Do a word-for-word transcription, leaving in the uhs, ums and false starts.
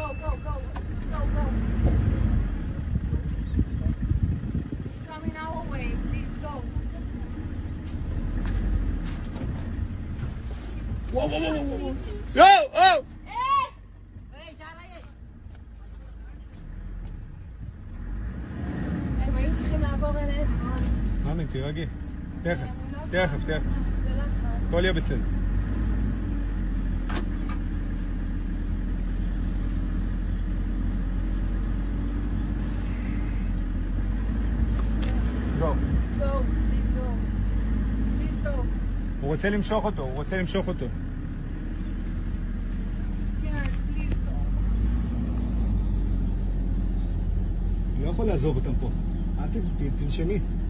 go, go, go, go, go. He's coming our way. Please go. וואו, וואו, וואו, וואו. יואו, וואו. הם היו צריכים לעבור אליהם. מאמי, תירגעי. תכף, תכף, תכף. הכל יהיה בסדר. גו. Go, please go. Please go. הוא רוצה למשוך אותו, הוא רוצה למשוך אותו. Scared, please go. אני לא יכול לעזוב אותם פה. אל ת- ת- תנשמי.